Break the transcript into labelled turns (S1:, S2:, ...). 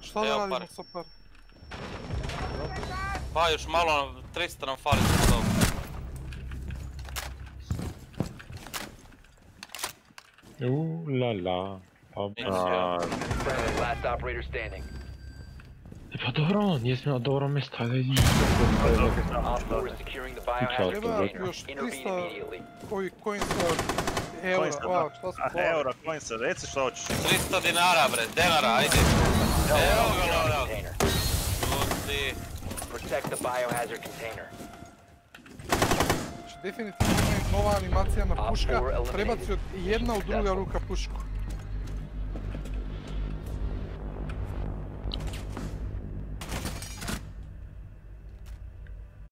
S1: Šta da radimo sa par?
S2: Pa još malo, 300 nam fali za to.
S3: Lala.
S4: Last operator standing.
S3: Pa dobro, nije smjela dobro mjesta, ali idi.
S4: Op 4 is securing the biohazard
S1: Treba
S4: container.
S1: još
S4: Intervene
S1: 300
S4: immediately.
S1: ovih coinsa, eura, šta su pojeli?
S5: Eura, coinsa, reci što hoćeš.
S2: 300 dinara bre, denara, ajde. Evo ga Loral. Luci.
S4: Protect the biohazard container.
S1: Znači definitivno nova animacija na puška, prebaci od jedna u druga ruka pušku.